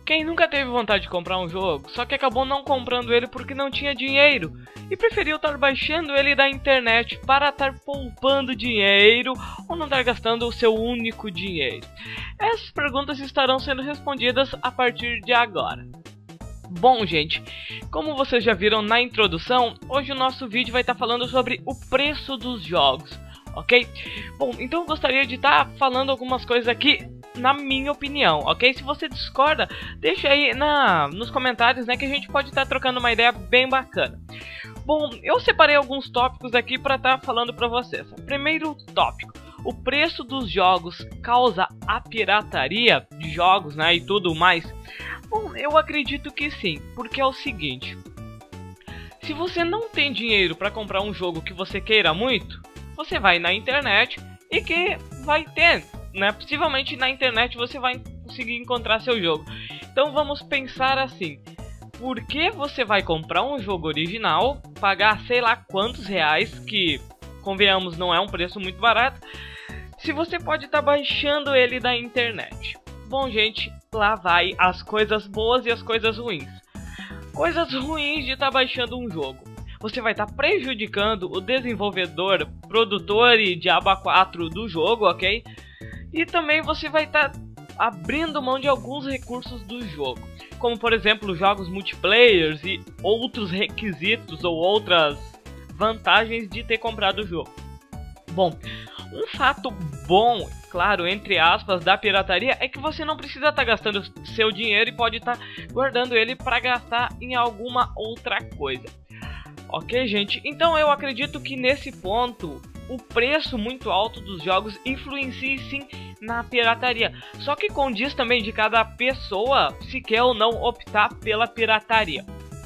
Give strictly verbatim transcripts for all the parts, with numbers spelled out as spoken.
Quem nunca teve vontade de comprar um jogo, só que acabou não comprando ele porque não tinha dinheiro e preferiu estar baixando ele da internet para estar poupando dinheiro ou não estar gastando o seu único dinheiro? Essas perguntas estarão sendo respondidas a partir de agora. Bom, gente, como vocês já viram na introdução, hoje o nosso vídeo vai estar falando sobre o preço dos jogos, ok? Bom, então eu gostaria de estar falando algumas coisas aqui na minha opinião, ok? Se você discorda, deixa aí na, nos comentários, né, que a gente pode estar trocando uma ideia bem bacana. Bom, eu separei alguns tópicos aqui para estar falando para vocês. Primeiro tópico: o preço dos jogos causa a pirataria de jogos, né, e tudo mais? Bom, eu acredito que sim, porque é o seguinte: se você não tem dinheiro para comprar um jogo que você queira muito, você vai na internet e que vai ter, né? Possivelmente na internet você vai conseguir encontrar seu jogo. Então vamos pensar assim: por que você vai comprar um jogo original, pagar sei lá quantos reais, que convenhamos não é um preço muito barato, se você pode estar baixando ele da internet? Bom, gente, lá vai as coisas boas e as coisas ruins. Coisas ruins de estar baixando um jogo: você vai estar prejudicando o desenvolvedor, produtor e diabo a quatro do jogo, ok? E também você vai estar abrindo mão de alguns recursos do jogo, como por exemplo jogos multiplayers e outros requisitos ou outras vantagens de ter comprado o jogo. Bom, um fato bom, claro, entre aspas, da pirataria é que você não precisa estar gastando seu dinheiro e pode estar guardando ele para gastar em alguma outra coisa. Ok, gente? Então eu acredito que nesse ponto o preço muito alto dos jogos influencia sim na pirataria. Só que condiz também de cada pessoa se quer ou não optar pela pirataria.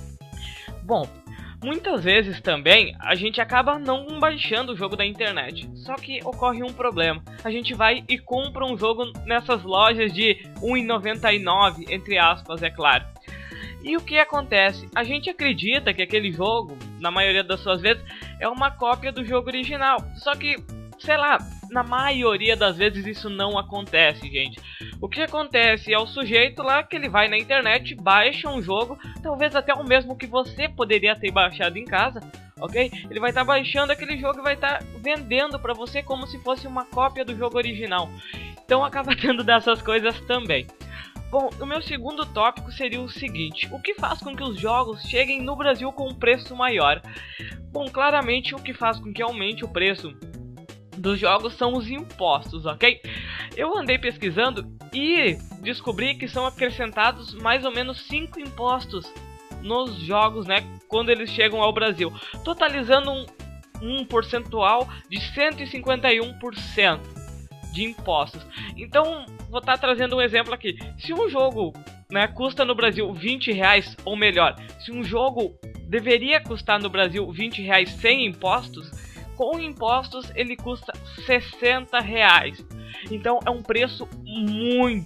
Bom, muitas vezes também a gente acaba não baixando o jogo da internet. Só que ocorre um problema: a gente vai e compra um jogo nessas lojas de um real e noventa e nove centavos, entre aspas, é claro. E o que acontece? A gente acredita que aquele jogo, na maioria das suas vezes, é uma cópia do jogo original. Só que, sei lá, na maioria das vezes isso não acontece, gente. O que acontece é o sujeito lá que ele vai na internet, baixa um jogo, talvez até o mesmo que você poderia ter baixado em casa, ok? Ele vai estar baixando aquele jogo e vai estar vendendo para você como se fosse uma cópia do jogo original. Então acaba tendo dessas coisas também. Bom, o meu segundo tópico seria o seguinte: o que faz com que os jogos cheguem no Brasil com um preço maior? Bom, claramente o que faz com que aumente o preço dos jogos são os impostos, ok? Eu andei pesquisando e descobri que são acrescentados mais ou menos cinco impostos nos jogos, né, quando eles chegam ao Brasil, totalizando um, um percentual de cento e cinquenta e um por cento de impostos. Então, vou estar trazendo um exemplo aqui. Se um jogo, né, custa no Brasil vinte reais, ou melhor, se um jogo deveria custar no Brasil vinte reais sem impostos, com impostos ele custa sessenta reais. Então é um preço muito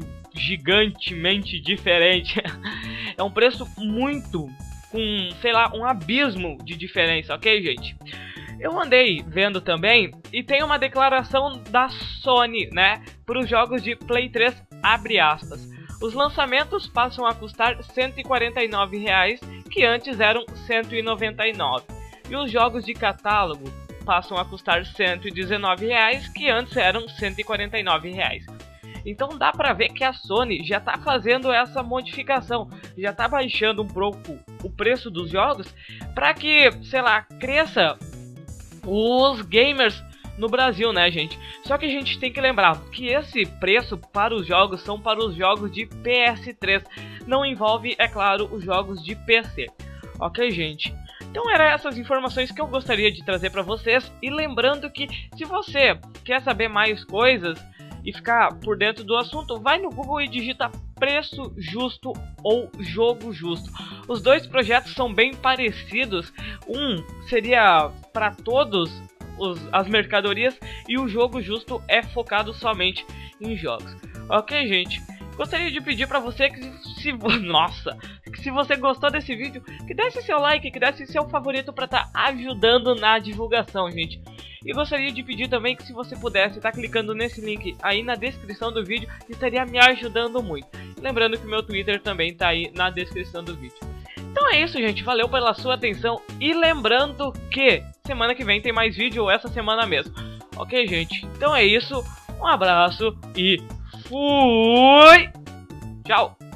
gigantemente diferente. É um preço muito, com, sei lá, um abismo de diferença, ok, gente? Eu andei vendo também e tem uma declaração da Sony, né, para os jogos de Play três, abre aspas: os lançamentos passam a custar cento e quarenta e nove reais, que antes eram cento e noventa e nove reais. E os jogos de catálogo passam a custar cento e dezenove reais, que antes eram cento e quarenta e nove reais. Então dá pra ver que a Sony já tá fazendo essa modificação, já tá baixando um pouco o preço dos jogos para que, sei lá, cresça os gamers no Brasil, né, gente? Só que a gente tem que lembrar que esse preço para os jogos são para os jogos de P S três, não envolve, é claro, os jogos de P C. Ok, gente? Então eram essas informações que eu gostaria de trazer para vocês. E lembrando que se você quer saber mais coisas e ficar por dentro do assunto, vai no Google e digita Preço Justo ou Jogo Justo. Os dois projetos são bem parecidos. Um seria para todos os, as mercadorias e o Jogo Justo é focado somente em jogos. Ok, gente? Gostaria de pedir para você que se nossa, que se você gostou desse vídeo, que desse seu like, que desse seu favorito para estar tá ajudando na divulgação, gente. E gostaria de pedir também que se você pudesse estar tá clicando nesse link aí na descrição do vídeo, estaria me ajudando muito. Lembrando que meu Twitter também tá aí na descrição do vídeo. Então é isso, gente. Valeu pela sua atenção. E lembrando que semana que vem tem mais vídeo, ou essa semana mesmo. Ok, gente? Então é isso. Um abraço e fui! Tchau!